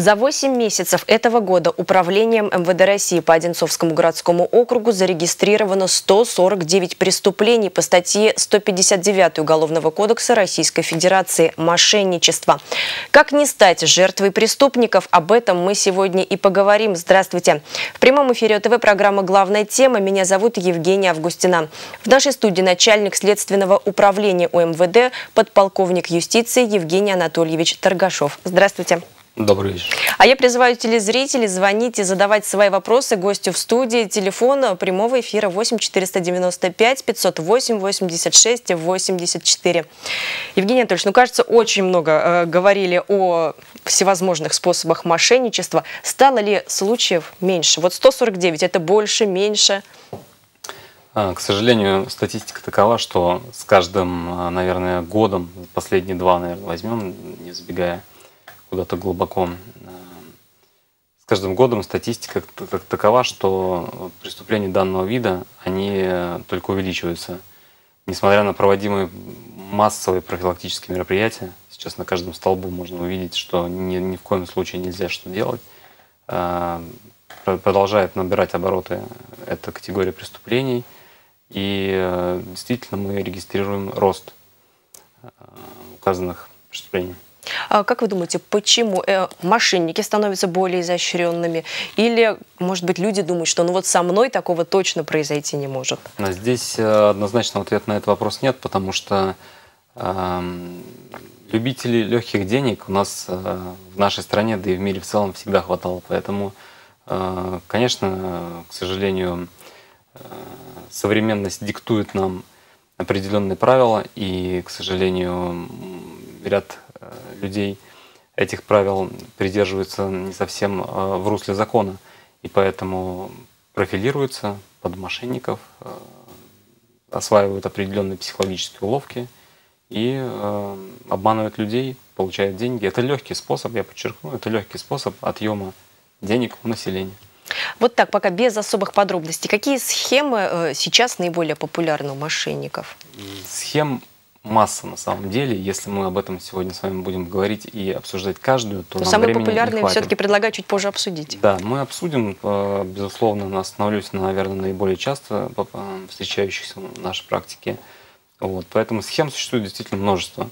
За 8 месяцев этого года Управлением МВД России по Одинцовскому городскому округу зарегистрировано 149 преступлений по статье 159 Уголовного кодекса Российской Федерации «Мошенничество». Как не стать жертвой преступников? Об этом мы сегодня и поговорим. Здравствуйте. В прямом эфире ОТВ программа «Главная тема». Меня зовут Евгения Августина. В нашей студии начальник следственного управления УМВД, подполковник юстиции Евгений Анатольевич Торгашов. Здравствуйте. Добрый вечер. А я призываю телезрителей звонить и задавать свои вопросы гостю в студии. Телефон прямого эфира 8 495 508 86 84. Евгений Анатольевич, кажется, очень много говорили о всевозможных способах мошенничества. Стало ли случаев меньше? Вот 149 – это больше, меньше? К сожалению, статистика такова, что с каждым, наверное, годом, последние два, наверное, возьмем, не забегая куда-то глубоко, с каждым годом статистика такова, что преступления данного вида, они только увеличиваются. Несмотря на проводимые массовые профилактические мероприятия, сейчас на каждом столбу можно увидеть, что ни в коем случае нельзя что делать, продолжает набирать обороты эта категория преступлений. И действительно мы регистрируем рост указанных преступлений. А как вы думаете, почему мошенники становятся более изощренными? Или, может быть, люди думают, что вот со мной такого точно произойти не может? Здесь однозначного ответа на этот вопрос нет, потому что любителей легких денег у нас в нашей стране, да и в мире в целом всегда хватало. Поэтому, конечно, к сожалению, современность диктует нам определенные правила, и, к сожалению, ряд людей этих правил придерживаются не совсем в русле закона, и поэтому профилируются под мошенников, осваивают определенные психологические уловки и обманывают людей, получают деньги. Это легкий способ, я подчеркну, это легкий способ отъема денег у населения. Вот так, пока без особых подробностей. Какие схемы сейчас наиболее популярны у мошенников? Схем масса на самом деле. Если мы об этом сегодня с вами будем говорить и обсуждать каждую, то нам самые времени популярные не хватит. все-таки предлагаю чуть позже обсудить. Да, мы обсудим, безусловно, остановлюсь на, наверное, наиболее часто встречающихся в нашей практике. Поэтому схем существует действительно множество.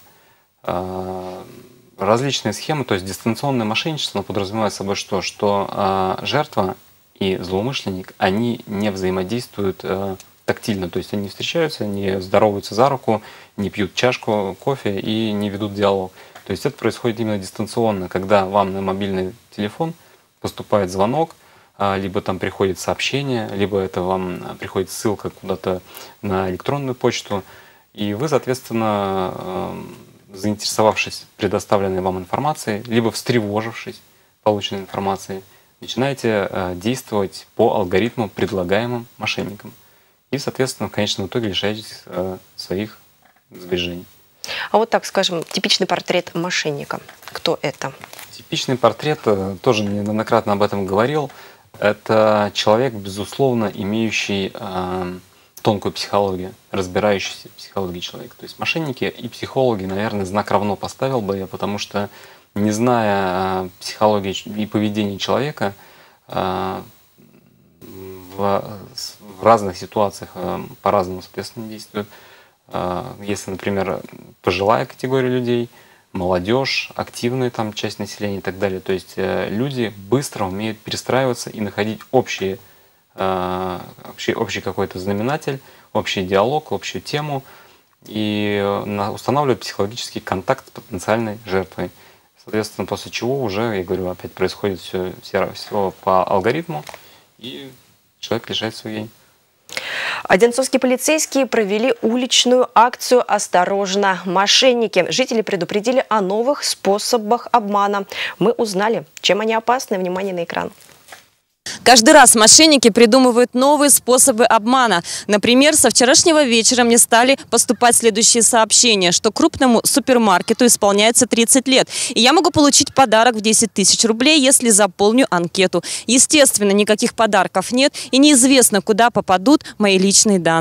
Различные схемы, то есть дистанционное мошенничество подразумевает собой что? Что жертва и злоумышленник, они не взаимодействуют тактильно, то есть они встречаются, не здороваются за руку, не пьют чашку кофе и не ведут диалог. То есть это происходит именно дистанционно, когда вам на мобильный телефон поступает звонок, либо там приходит сообщение, либо это вам приходит ссылка куда-то на электронную почту, и вы, соответственно, заинтересовавшись предоставленной вам информацией, либо встревожившись полученной информацией, начинаете действовать по алгоритму, предлагаемым мошенникам. И, соответственно, в конечном итоге лишаетесь своих сбережений. А вот так, скажем, типичный портрет мошенника. Кто это? Типичный портрет, тоже неоднократно об этом говорил, это человек, безусловно, имеющий тонкую психологию, разбирающийся в психологии человека. То есть мошенники и психологи, наверное, знак равно поставил бы я, потому что, не зная психологии и поведения человека, в разных ситуациях по-разному, соответственно, действуют. Если, например, пожилая категория людей, молодежь, активная там часть населения и так далее. То есть люди быстро умеют перестраиваться и находить общий какой-то знаменатель, общий диалог, общую тему и устанавливают психологический контакт с потенциальной жертвой. Соответственно, после чего уже, я говорю, опять происходит все по алгоритму, и человек лишает своих денег. Одинцовские полицейские провели уличную акцию «Осторожно, мошенники». Жители предупредили о новых способах обмана. Мы узнали, чем они опасны. Внимание на экран. Каждый раз мошенники придумывают новые способы обмана. Например, со вчерашнего вечера мне стали поступать следующие сообщения, что крупному супермаркету исполняется 30 лет. И я могу получить подарок в 10 тысяч рублей, если заполню анкету. Естественно, никаких подарков нет и неизвестно, куда попадут мои личные данные.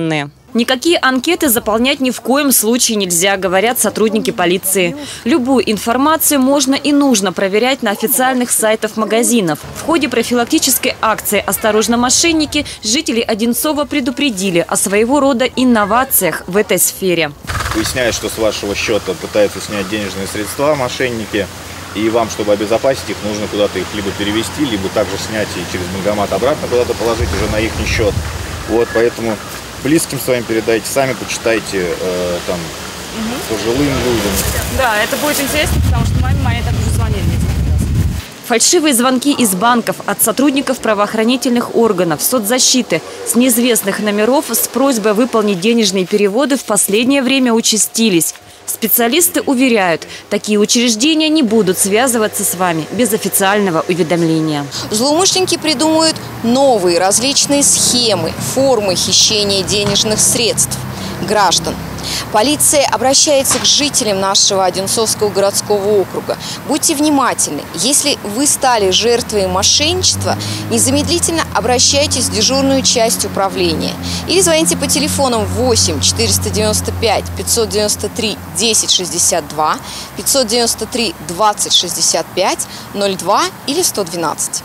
Никакие анкеты заполнять ни в коем случае нельзя, говорят сотрудники полиции. Любую информацию можно и нужно проверять на официальных сайтах магазинов. В ходе профилактической акции «Осторожно, мошенники» жители Одинцова предупредили о своего рода инновациях в этой сфере. Выясняют, что с вашего счета пытаются снять денежные средства мошенники. И вам, чтобы обезопасить их, нужно куда-то их либо перевести, либо также снять и через банкомат обратно куда-то положить уже на их счет. Вот, поэтому близким своим передайте, сами почитайте, пожилым людям. Да, это будет интересно, потому что маме моей так уже звонили несколько раз. Фальшивые звонки из банков от сотрудников правоохранительных органов, соцзащиты с неизвестных номеров с просьбой выполнить денежные переводы в последнее время участились. Специалисты уверяют, такие учреждения не будут связываться с вами без официального уведомления. Злоумышленники придумывают новые различные схемы, формы хищения денежных средств граждан. Полиция обращается к жителям нашего Одинцовского городского округа. Будьте внимательны. Если вы стали жертвой мошенничества, незамедлительно обращайтесь в дежурную часть управления. Или звоните по телефонам 8 495 593 10 62, 593 20 65, 02 или 112.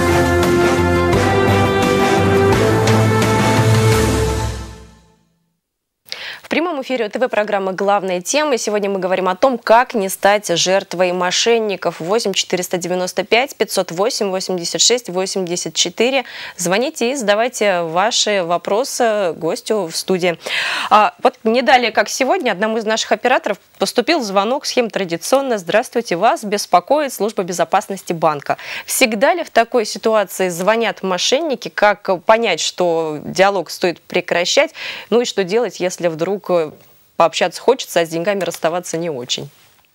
В прямом эфире ТВ-программы «Главные темы». Сегодня мы говорим о том, как не стать жертвой мошенников. 8 495 508 86 84. Звоните и задавайте ваши вопросы гостю в студии. Вот не далее, как сегодня, одному из наших операторов поступил звонок, схема традиционная. Здравствуйте, вас беспокоит служба безопасности банка. Всегда ли в такой ситуации звонят мошенники? Как понять, что диалог стоит прекращать? Ну и что делать, если вдруг пообщаться хочется, а с деньгами расставаться не очень?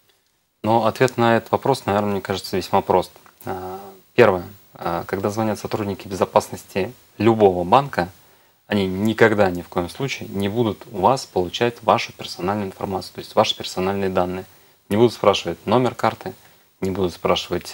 Но ответ на этот вопрос, наверное, мне кажется, весьма прост. Первое. Когда звонят сотрудники безопасности любого банка, они никогда ни в коем случае не будут у вас получать вашу персональную информацию, то есть ваши персональные данные. Не будут спрашивать номер карты, не будут спрашивать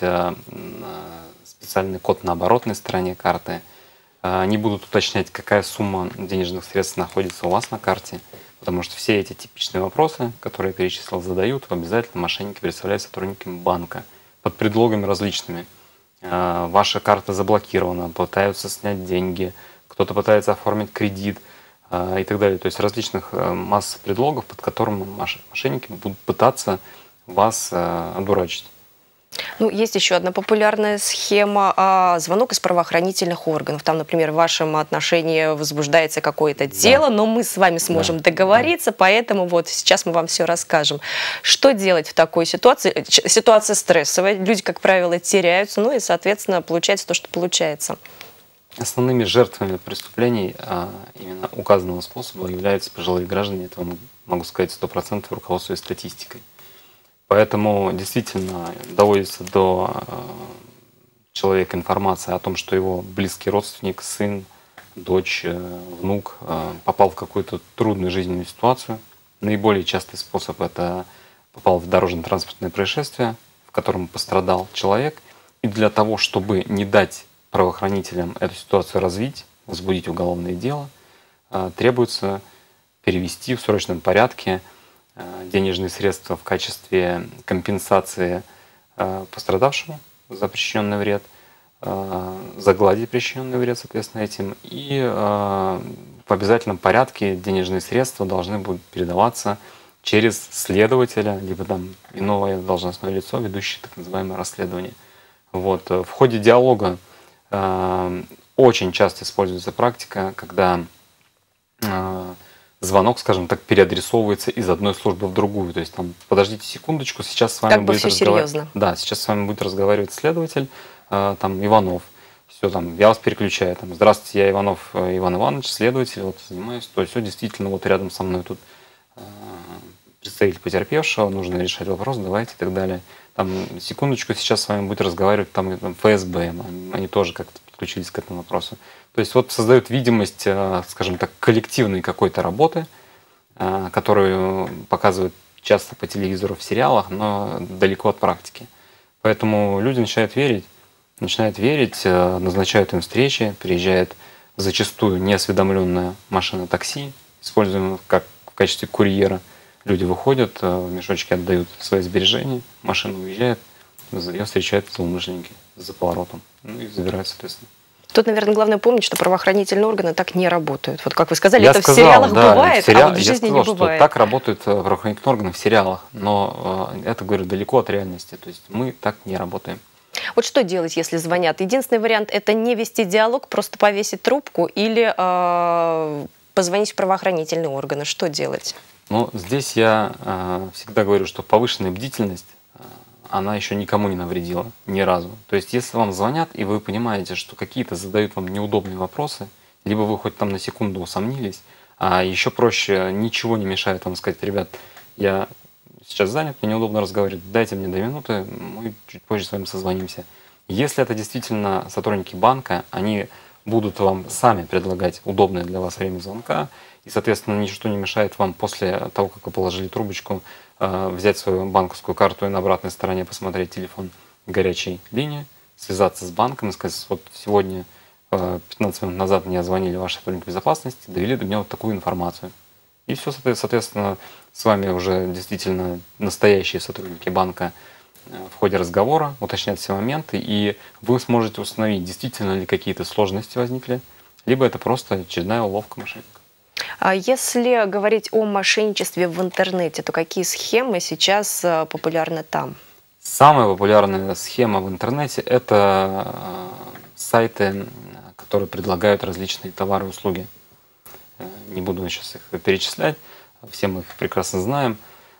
специальный код на оборотной стороне карты, не будут уточнять, какая сумма денежных средств находится у вас на карте. Потому что все эти типичные вопросы, которые я перечислил, задают, обязательно мошенники представляют сотрудникам банка под предлогами различными. Ваша карта заблокирована, пытаются снять деньги, кто-то пытается оформить кредит и так далее. То есть различных масс предлогов, под которыми мошенники будут пытаться вас одурачить. Ну, есть еще одна популярная схема. Звонок из правоохранительных органов. Там, например, в вашем отношении возбуждается какое-то дело, но мы с вами сможем договориться, поэтому вот сейчас мы вам все расскажем. Что делать в такой ситуации? Ситуация стрессовая, люди, как правило, теряются, ну и, соответственно, получается то, что получается. Основными жертвами преступлений именно указанного способа являются пожилые граждане. Это могу сказать 100%, руководствуясь статистикой. Поэтому действительно доводится до человека информация о том, что его близкий родственник, сын, дочь, внук попал в какую-то трудную жизненную ситуацию. Наиболее частый способ – это попал в дорожно-транспортное происшествие, в котором пострадал человек. И для того, чтобы не дать правоохранителям эту ситуацию развить, возбудить уголовное дело, требуется перевести в срочном порядке денежные средства в качестве компенсации пострадавшему за причиненный вред, загладить причиненный вред, соответственно, этим. И в обязательном порядке денежные средства должны будут передаваться через следователя, либо там иное должностное лицо, ведущее так называемое расследование. Вот. В ходе диалога очень часто используется практика, когда звонок, скажем так, переадресовывается из одной службы в другую. То есть там, подождите секундочку, сейчас с вами будет разговаривать. Да, сейчас с вами будет разговаривать следователь, там, Иванов. Все, там, я вас переключаю. Там, здравствуйте, я Иванов Иван Иванович, следователь, вот, занимаюсь. То есть все действительно вот рядом со мной тут представитель потерпевшего, нужно решать вопрос, давайте и так далее. Там, секундочку, сейчас с вами будет разговаривать там, ФСБ, они тоже как-то подключились к этому вопросу. То есть вот создают видимость, скажем так, коллективной какой-то работы, которую показывают часто по телевизору в сериалах, но далеко от практики. Поэтому люди начинают верить, назначают им встречи, приезжает зачастую неосведомленная машина такси, используем как в качестве курьера. Люди выходят, в мешочке отдают свои сбережения, машина уезжает, ее встречают злоумышленники за поворотом, ну и забирают, соответственно. Тут, наверное, главное помнить, что правоохранительные органы так не работают. Вот как вы сказали, Я это сказал, в сериалах да, бывает, а вот в жизни сказал, не бывает. Что так работают правоохранительные органы в сериалах, но это, говорю, далеко от реальности. То есть мы так не работаем. Вот что делать, если звонят? Единственный вариант – это не вести диалог, просто повесить трубку или позвонить в правоохранительные органы. Что делать? Ну, здесь я всегда говорю, что повышенная бдительность, она еще никому не навредила, ни разу. То есть, если вам звонят, и вы понимаете, что какие-то задают вам неудобные вопросы, либо вы хоть там на секунду усомнились, а еще проще, ничего не мешает вам сказать: ребят, я сейчас занят, мне неудобно разговаривать, дайте мне 2 минуты, мы чуть позже с вами созвонимся. Если это действительно сотрудники банка, они будут вам сами предлагать удобное для вас время звонка, и, соответственно, ничто не мешает вам после того, как вы положили трубочку, взять свою банковскую карту и на обратной стороне посмотреть телефон горячей линии, связаться с банком и сказать: вот сегодня, 15 минут назад мне звонили ваши сотрудники безопасности, довели до меня вот такую информацию. И все, соответственно, с вами уже действительно настоящие сотрудники банка в ходе разговора уточнят все моменты, и вы сможете установить, действительно ли какие-то сложности возникли, либо это просто очередная уловка мошенника. А если говорить о мошенничестве в интернете, то какие схемы сейчас популярны там? Самая популярная схема в интернете – это сайты, которые предлагают различные товары и услуги. Не буду сейчас их перечислять, все мы их прекрасно знаем.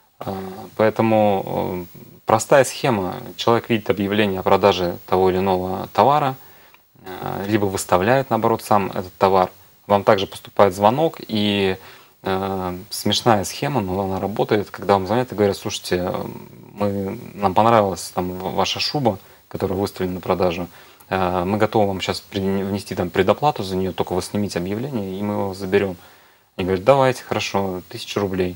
Поэтому простая схема. Человек видит объявление о продаже того или иного товара, либо выставляет, наоборот, сам этот товар. Вам также поступает звонок, и смешная схема, но она работает, когда вам звонят и говорят: слушайте, нам понравилась там ваша шуба, которая выставлена на продажу, мы готовы вам сейчас внести там предоплату за нее, только вы снимите объявление, и мы его заберем. Они говорят: давайте, хорошо, 1000 рублей.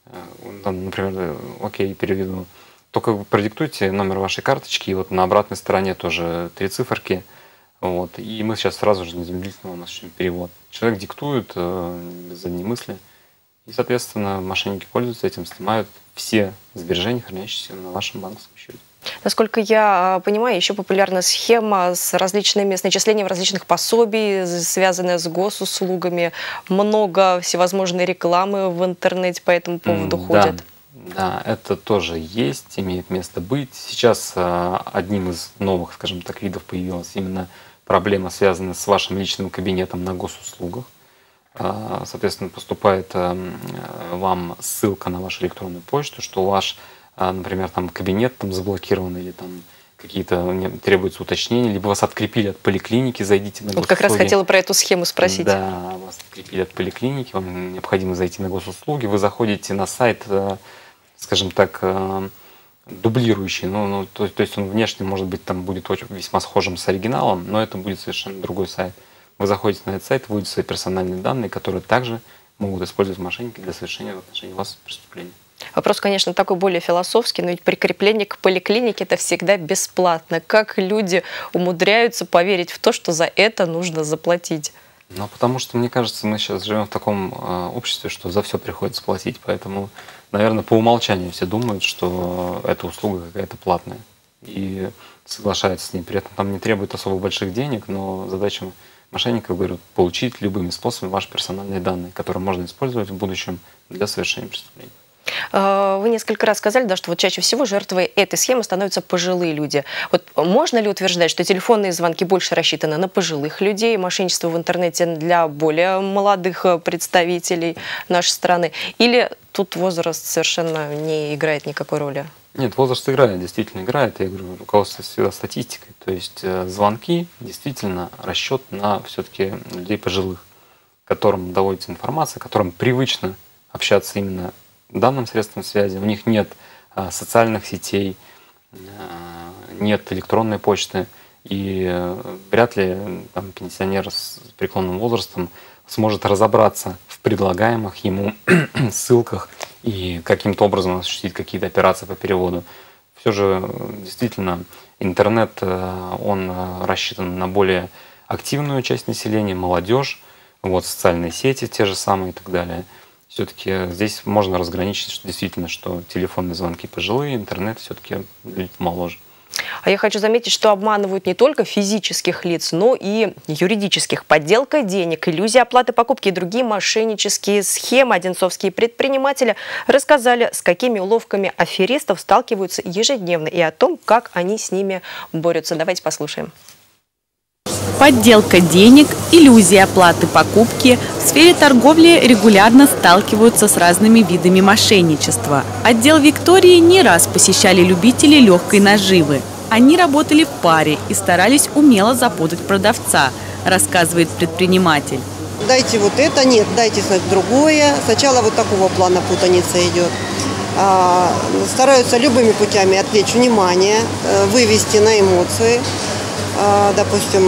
Например, окей, переведу. Только продиктуйте номер вашей карточки, и вот на обратной стороне тоже 3 циферки. Вот, и мы сейчас сразу же незамедлительно у нас перевод. Человек диктует без задней мысли. И, соответственно, мошенники пользуются этим, снимают все сбережения, хранящиеся на вашем банковском счете. Насколько я понимаю, еще популярна схема с начислением различных пособий, связанная с госуслугами. Много всевозможной рекламы в интернете по этому поводу ходит. Да, это тоже есть, имеет место быть. Сейчас одним из новых, скажем так, видов появилась именно проблема, связанная с вашим личным кабинетом на госуслугах. Соответственно, поступает вам ссылка на вашу электронную почту, что ваш, например, там кабинет там заблокирован, или там какие-то требуются уточнения, либо вас открепили от поликлиники, зайдите на госуслуги. Вот как раз хотела про эту схему спросить. Да, вас открепили от поликлиники, вам необходимо зайти на госуслуги, вы заходите на сайт, скажем так, дублирующий, то есть он внешне, может быть, там будет весьма схожим с оригиналом, но это будет совершенно другой сайт. Вы заходите на этот сайт, вводите свои персональные данные, которые также могут использовать мошенники для совершения в отношении вас преступления. Вопрос, конечно, такой более философский, но ведь прикрепление к поликлинике – это всегда бесплатно. Как люди умудряются поверить в то, что за это нужно заплатить? Ну, потому что, мне кажется, мы сейчас живем в таком обществе, что за все приходится платить, поэтому, наверное, по умолчанию все думают, что эта услуга какая-то платная, и соглашаются с ней. При этом там не требует особо больших денег, но задача мошенников, говорю, получить любыми способами ваши персональные данные, которые можно использовать в будущем для совершения преступлений. Вы несколько раз сказали, да, что вот чаще всего жертвой этой схемы становятся пожилые люди. Вот можно ли утверждать, что телефонные звонки больше рассчитаны на пожилых людей, мошенничество в интернете для более молодых представителей нашей страны? Или тут возраст совершенно не играет никакой роли? Нет, возраст играет, действительно играет. Я говорю, руководствуюсь всегда статистикой. То есть звонки действительно расчет на все-таки людей пожилых, которым доводится информация, которым привычно общаться именно данным средством связи. У них нет социальных сетей, нет электронной почты. И вряд ли там, пенсионер с преклонным возрастом сможет разобраться в предлагаемых ему ссылках и каким-то образом осуществить какие-то операции по переводу. Все же действительно интернет, он рассчитан на более активную часть населения, молодежь. вот, социальные сети те же самые и так далее. Все-таки здесь можно разграничить, что действительно, что телефонные звонки пожилые, интернет все-таки люди моложе. А я хочу заметить, что обманывают не только физических лиц, но и юридических. Подделка денег, иллюзия оплаты покупки и другие мошеннические схемы. Одинцовские предприниматели рассказали, с какими уловками аферистов сталкиваются ежедневно и о том, как они с ними борются. Давайте послушаем. Подделка денег, иллюзия оплаты покупки. В сфере торговли регулярно сталкиваются с разными видами мошенничества. Отдел Виктории не раз посещали любители легкой наживы. Они работали в паре и старались умело запутать продавца, рассказывает предприниматель. Дайте вот это, нет, дайте другое. Сначала вот такого плана путаница идет. Стараются любыми путями отвлечь внимание, вывести на эмоции. Допустим,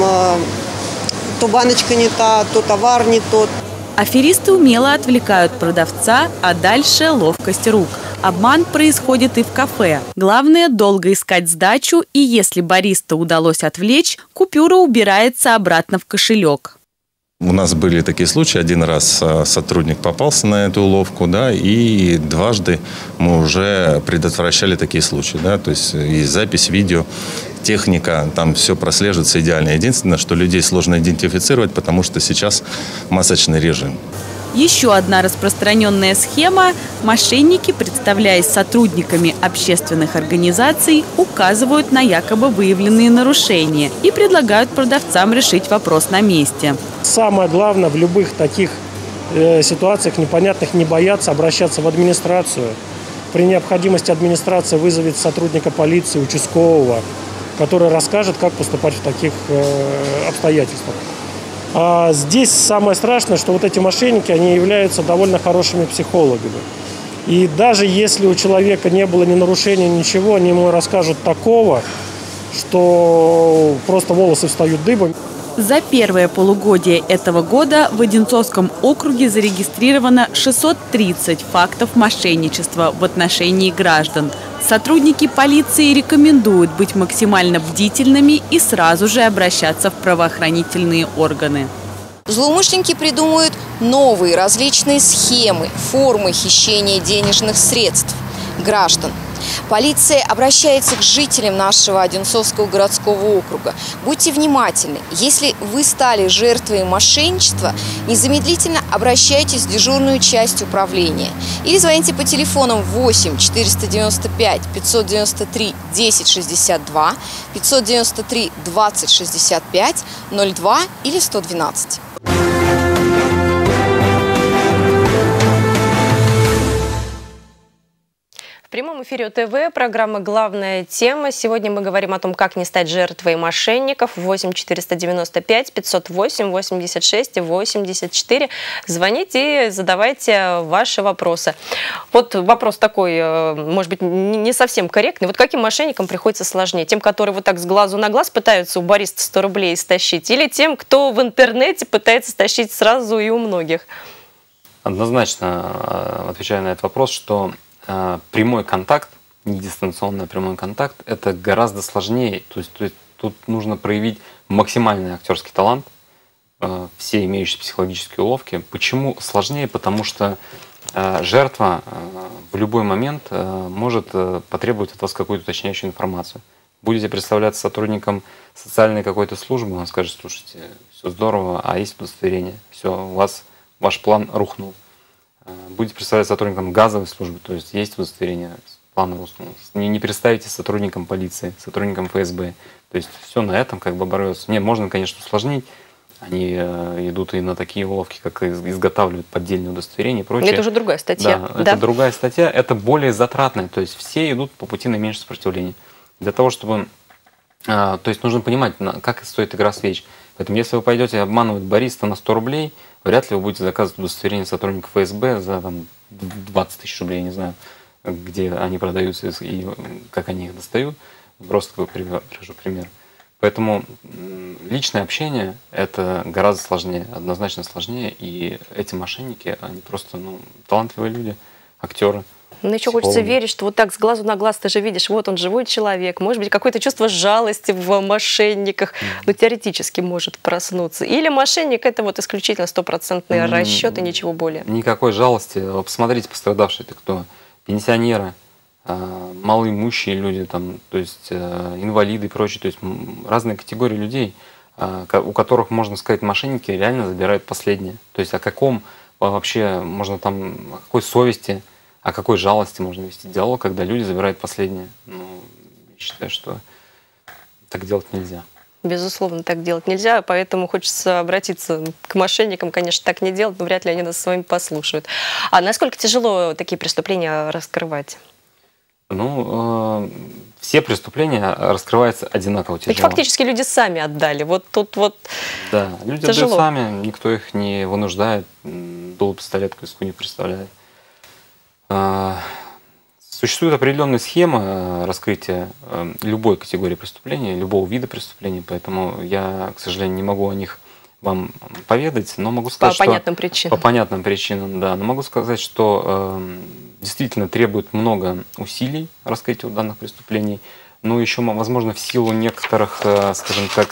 то баночка не та, то товар не тот. Аферисты умело отвлекают продавца, а дальше ловкость рук. Обман происходит и в кафе. Главное – долго искать сдачу, и если бариста удалось отвлечь, купюра убирается обратно в кошелек. У нас были такие случаи. Один раз сотрудник попался на эту уловку, да, и дважды мы уже предотвращали такие случаи. Да, то есть есть запись, видео, техника, там все прослеживается идеально. Единственное, что людей сложно идентифицировать, потому что сейчас масочный режим. Еще одна распространенная схема – мошенники, представляясь сотрудниками общественных организаций, указывают на якобы выявленные нарушения и предлагают продавцам решить вопрос на месте. Самое главное в любых таких ситуациях непонятных не бояться обращаться в администрацию. При необходимости администрация вызовет сотрудника полиции, участкового, который расскажет, как поступать в таких обстоятельствах. А здесь самое страшное, что вот эти мошенники, они являются довольно хорошими психологами. И даже если у человека не было ни нарушения, ничего, они ему расскажут такого, что просто волосы встают дыбом. За первое полугодие этого года в Одинцовском округе зарегистрировано 630 фактов мошенничества в отношении граждан. Сотрудники полиции рекомендуют быть максимально бдительными и сразу же обращаться в правоохранительные органы. Злоумышленники придумывают новые различные схемы, формы хищения денежных средств граждан. Полиция обращается к жителям нашего Одинцовского городского округа. Будьте внимательны. Если вы стали жертвой мошенничества, незамедлительно обращайтесь в дежурную часть управления. Или звоните по телефонам 8 495 593 10 62, 593 20 65, 02 или 112. В прямом эфире ОТВ, программа «Главная тема». Сегодня мы говорим о том, как не стать жертвой мошенников. 8 495 508 86 84. Звоните и задавайте ваши вопросы. Вот вопрос такой, может быть, не совсем корректный. Вот каким мошенникам приходится сложнее? Тем, которые вот так с глазу на глаз пытаются у бариста 100 рублей стащить? Или тем, кто в интернете пытается стащить сразу и у многих? Однозначно отвечаю на этот вопрос, что прямой контакт, не дистанционный, а прямой контакт, это гораздо сложнее. То есть тут нужно проявить максимальный актерский талант, все имеющие психологические уловки. Почему сложнее? Потому что жертва в любой момент может потребовать от вас какую-то уточняющую информацию. Будете представляться сотрудником социальной какой-то службы, он скажет: слушайте, все здорово, а есть удостоверение, все, у вас ваш план рухнул. Будете представлять сотрудником газовой службы, то есть есть удостоверение, план рухнул. Не представите сотрудником полиции, сотрудником ФСБ. То есть все на этом как бы оборвется. Не, можно, конечно, усложнить. Они идут и на такие уловки, как изготавливают поддельные удостоверения и прочее. Это уже другая статья. Да, это другая статья, это более затратная. То есть все идут по пути наименьшего сопротивления. Для того, чтобы... То есть нужно понимать, как стоит игра свеч. Поэтому если вы пойдете обманывать бариста на 100 рублей, вряд ли вы будете заказывать удостоверение сотрудников ФСБ за там, 20 тысяч рублей, я не знаю, где они продаются и как они их достают. Просто привожу пример. Поэтому личное общение – это гораздо сложнее, однозначно сложнее. И эти мошенники, они просто талантливые люди, актеры. Ну, еще хочется верить, что вот так с глазу на глаз ты же видишь, вот он живой человек, может быть, какое-то чувство жалости в мошенниках, ну, теоретически может проснуться. Или мошенник – это вот исключительно стопроцентный расчет и ничего более. Никакой жалости. Посмотрите, пострадавшие это кто? Пенсионеры, малоимущие люди, там, то есть инвалиды и прочее, то есть разные категории людей, у которых, можно сказать, мошенники реально забирают последнее. То есть о каком вообще можно там, о какой совести, о какой жалости можно вести диалог, когда люди забирают последнее. Ну, я считаю, что так делать нельзя. Безусловно, так делать нельзя, поэтому хочется обратиться к мошенникам, конечно, так не делать, но вряд ли они нас с вами послушают. А насколько тяжело такие преступления раскрывать? Ну, все преступления раскрываются одинаково тяжело. Ведь фактически люди сами отдали. Вот тут вот да, люди тяжело. отдают сами, никто их не вынуждает, дуло пистолет к виску не представляет. Существует определенная схема раскрытия любой категории преступления, любого вида преступления, поэтому я, к сожалению, не могу о них вам поведать, но могу сказать, по понятным причинам. По понятным причинам, да. Но могу сказать, что действительно требует много усилий раскрытия данных преступлений, но еще, возможно, в силу некоторых, скажем так,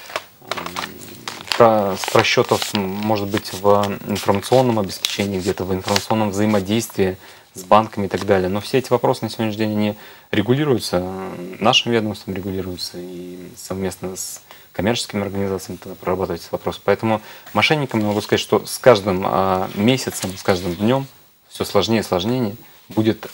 просчетов, может быть, в информационном обеспечении, где-то в информационном взаимодействии с банками и так далее. Но все эти вопросы на сегодняшний день не регулируются, нашим ведомством регулируются и совместно с коммерческими организациями прорабатывать эти вопросы. Поэтому мошенникам я могу сказать, что с каждым месяцем, с каждым днем все сложнее и сложнее будет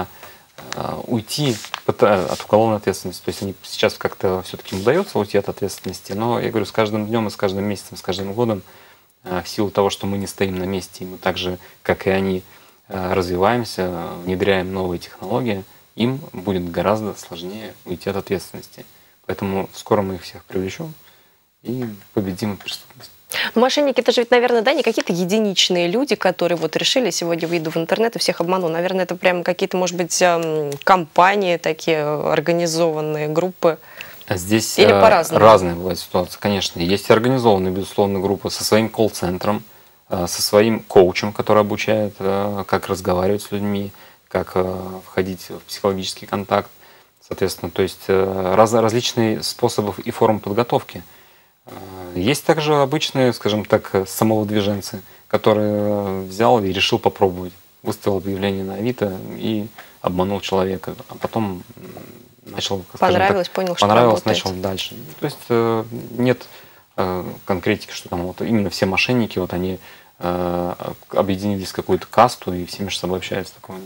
уйти от уголовной ответственности. То есть они сейчас как-то все-таки удается уйти от ответственности, но я говорю, с каждым днем и с каждым месяцем, с каждым годом, в силу того, что мы не стоим на месте, и мы так же, как и они, развиваемся, внедряем новые технологии, им будет гораздо сложнее уйти от ответственности. Поэтому скоро мы их всех привлечем и победим преступность. Но мошенники, это же ведь, наверное, да, не какие-то единичные люди, которые вот решили сегодня выйду в интернет и всех обману. Наверное, это прямо какие-то, может быть, компании такие организованные, группы. Здесь или по-разному? Разные бывают ситуации, конечно. Есть организованные, безусловно, группы со своим колл-центром, со своим коучем, который обучает, как разговаривать с людьми, как входить в психологический контакт. Соответственно, то есть различные способы и формы подготовки. Есть также обычные, скажем так, самовыдвиженцы, которые взял и решил попробовать. Выставил объявление на Авито и обманул человека. А потом начал, понравилось, так, понял, понравилось, что работает. начал дальше. То есть нет конкретики, что там вот именно все мошенники, вот они объединились в какую-то касту и все между собой общаются. Такое.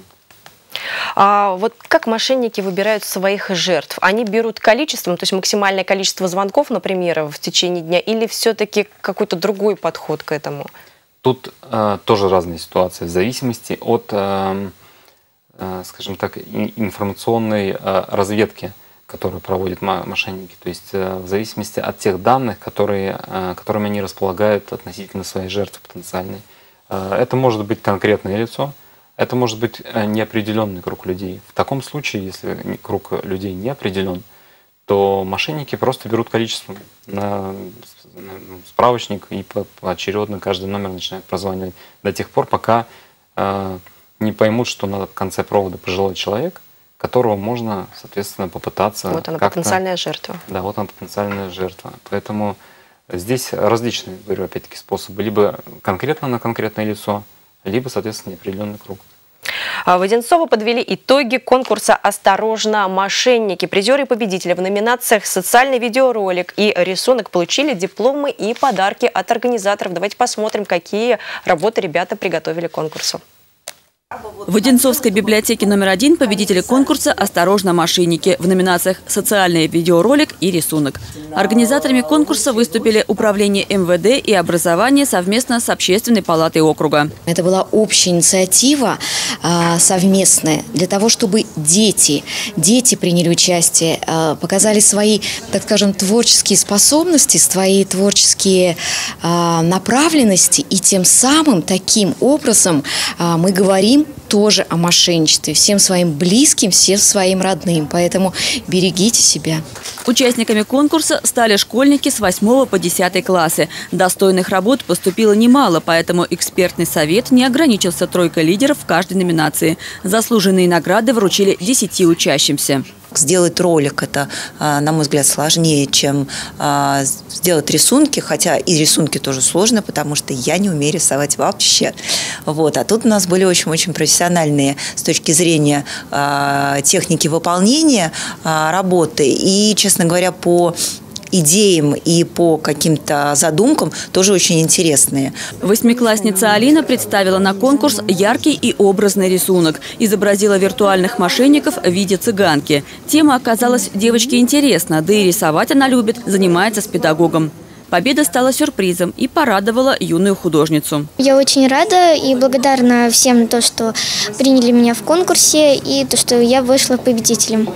А вот как мошенники выбирают своих жертв? Они берут количеством, то есть максимальное количество звонков, например, в течение дня, или все-таки какой-то другой подход к этому? Тут тоже разные ситуации, в зависимости от, скажем так, информационной разведки, которую проводят мошенники. То есть в зависимости от тех данных, которыми они располагают относительно своей жертвы потенциальной. Это может быть конкретное лицо, это может быть неопределенный круг людей. В таком случае, если круг людей не определен, то мошенники просто берут количество на справочник и поочередно каждый номер начинают прозванивать до тех пор, пока не поймут, что на конце провода пожилой человек, которого можно, соответственно, попытаться... Вот она, потенциальная жертва. Да, вот она, потенциальная жертва. Поэтому здесь различные, говорю, опять-таки, способы. Либо конкретно на конкретное лицо, либо, соответственно, неопределенный круг. В Одинцово подвели итоги конкурса «Осторожно, мошенники». Призеры и победители в номинациях «Социальный видеоролик» и «Рисунок» получили дипломы и подарки от организаторов. Давайте посмотрим, какие работы ребята приготовили к конкурсу. В Одинцовской библиотеке номер 1 победители конкурса «Осторожно, мошенники» в номинациях «Социальный видеоролик» и «Рисунок». Организаторами конкурса выступили Управление МВД и образование совместно с Общественной палатой округа. Это была общая инициатива совместная для того, чтобы дети приняли участие, показали свои, так скажем, творческие способности, свои творческие направленности. И тем самым, таким образом мы говорим родным тоже о мошенничестве, всем своим близким, всем своим родным. Поэтому берегите себя. Участниками конкурса стали школьники с 8 по 10 классы. Достойных работ поступило немало, поэтому экспертный совет не ограничился тройкой лидеров в каждой номинации. Заслуженные награды вручили 10 учащимся. Сделать ролик – это, на мой взгляд, сложнее, чем сделать рисунки, хотя и рисунки тоже сложно, потому что я не умею рисовать вообще. Вот. А тут у нас были очень-очень профессиональные с точки зрения техники выполнения работы. И, честно говоря, по идеям и по каким-то задумкам тоже очень интересные. Восьмиклассница Алина представила на конкурс яркий и образный рисунок. Изобразила виртуальных мошенников в виде цыганки. Тема оказалась девочке интересна, да и рисовать она любит, занимается с педагогом. Победа стала сюрпризом и порадовала юную художницу. Я очень рада и благодарна всем за то, что приняли меня в конкурсе и то, что я вышла победителем.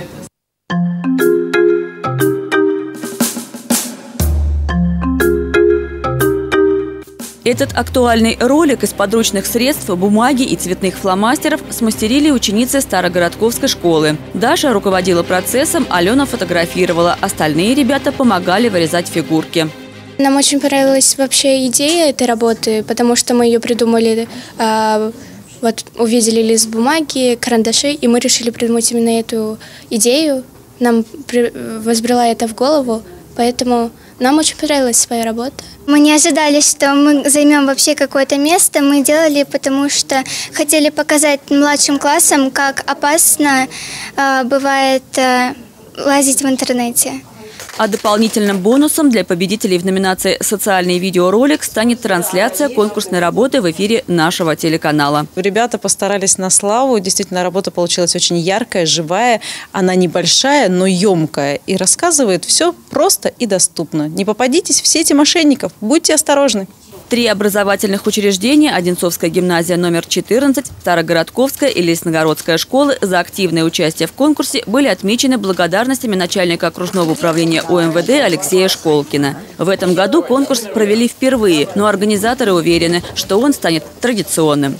Этот актуальный ролик из подручных средств, бумаги и цветных фломастеров смастерили ученицы Старогородковской школы. Даша руководила процессом, Алена фотографировала. Остальные ребята помогали вырезать фигурки. Нам очень понравилась вообще идея этой работы, потому что мы ее придумали, увидели лист бумаги, карандаши, и мы решили придумать именно эту идею. Нам возбрела это в голову, поэтому нам очень понравилась своя работа. Мы не ожидали, что мы займем вообще какое-то место. Мы делали, потому что хотели показать младшим классам, как опасно бывает лазить в интернете. А дополнительным бонусом для победителей в номинации «Социальный видеоролик» станет трансляция конкурсной работы в эфире нашего телеканала. Ребята постарались на славу. Действительно, работа получилась очень яркая, живая. Она небольшая, но емкая. И рассказывает все просто и доступно. Не попадитесь в сети мошенников. Будьте осторожны. 3 образовательных учреждения – Одинцовская гимназия номер 14, Старогородковская и Лесногородская школы за активное участие в конкурсе были отмечены благодарностями начальника окружного управления ОМВД Алексея Школкина. В этом году конкурс провели впервые, но организаторы уверены, что он станет традиционным.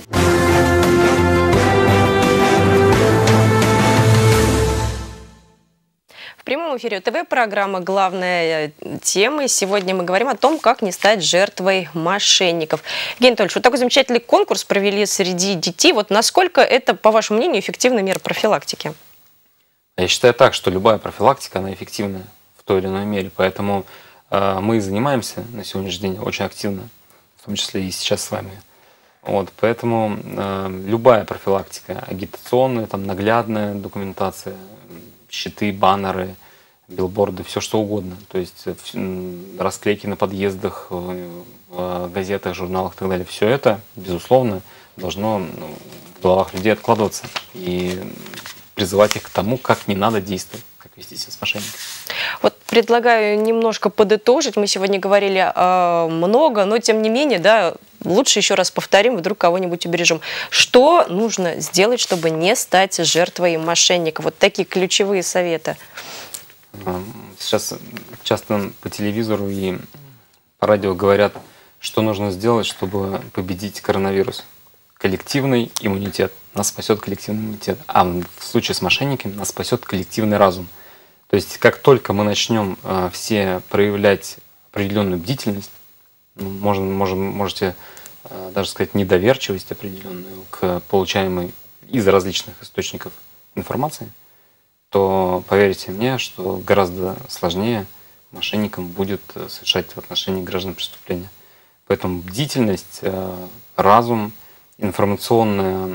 В прямом эфире ТВ программа «Главная тема». Сегодня мы говорим о том, как не стать жертвой мошенников. Евгений Анатольевич, вот такой замечательный конкурс провели среди детей. Вот насколько это, по вашему мнению, эффективная мера профилактики? Я считаю так, что любая профилактика, она эффективна в той или иной мере. Поэтому мы занимаемся на сегодняшний день очень активно, в том числе и сейчас с вами. Вот, поэтому любая профилактика, агитационная, там, наглядная документация, щиты, баннеры, билборды, все что угодно. То есть расклейки на подъездах, в газетах, журналах и так далее. Все это, безусловно, должно в головах людей откладываться и призывать их к тому, как не надо действовать, как вести себя с мошенниками. Вот предлагаю немножко подытожить. Мы сегодня говорили много, но тем не менее, да, лучше еще раз повторим, вдруг кого-нибудь убережем. Что нужно сделать, чтобы не стать жертвой мошенника? Вот такие ключевые советы. Сейчас часто по телевизору и по радио говорят, что нужно сделать, чтобы победить коронавирус. Коллективный иммунитет. Нас спасет коллективный иммунитет. А в случае с мошенниками нас спасет коллективный разум. То есть как только мы начнем все проявлять определенную бдительность, можете даже сказать недоверчивость определенную к получаемой из различных источников информации, то поверьте мне, что гораздо сложнее мошенникам будет совершать в отношении граждан преступления. Поэтому бдительность, разум, информационное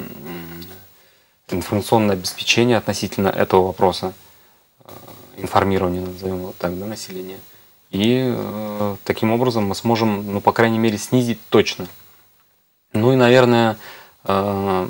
обеспечение относительно этого вопроса, информирование, назовем его так, да, населения. И таким образом мы сможем, ну, по крайней мере, снизить точно. Ну и, наверное, что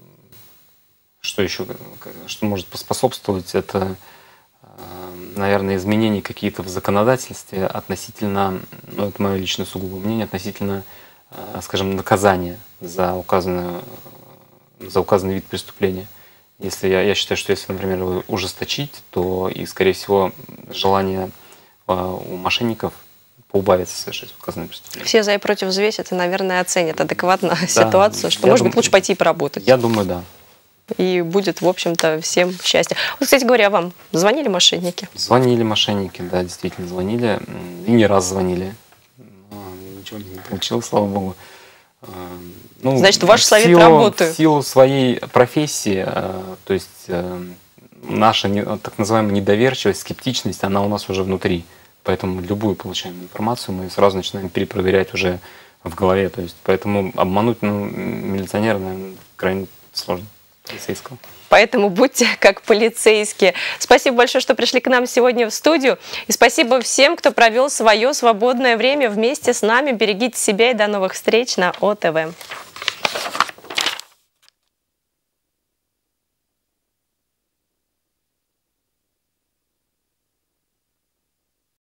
еще, что может поспособствовать, это, наверное, изменения какие-то в законодательстве относительно, ну, это мое личное сугубое мнение, относительно, скажем, наказания за указанный вид преступления. Если я считаю, что если, например, его ужесточить, то и, скорее всего, желание у мошенников поубавится совершать указанные преступления. Все за и против взвесят и, наверное, оценят адекватно ситуацию, что, может быть, лучше пойти и поработать. Я думаю, да. И будет, в общем-то, всем счастье. Вот, кстати говоря, вам звонили мошенники? Звонили мошенники, да, действительно звонили. И не раз звонили. Но ничего не получилось, слава богу. Ну, значит, ваш совет работает. В силу своей профессии, то есть наша так называемая недоверчивость, скептичность, она у нас уже внутри. Поэтому любую получаем информацию, мы сразу начинаем перепроверять уже в голове. То есть, поэтому обмануть милиционера, наверное, крайне сложно. Полицейского. Поэтому будьте как полицейские. Спасибо большое, что пришли к нам сегодня в студию. И спасибо всем, кто провел свое свободное время вместе с нами. Берегите себя и до новых встреч на ОТВ.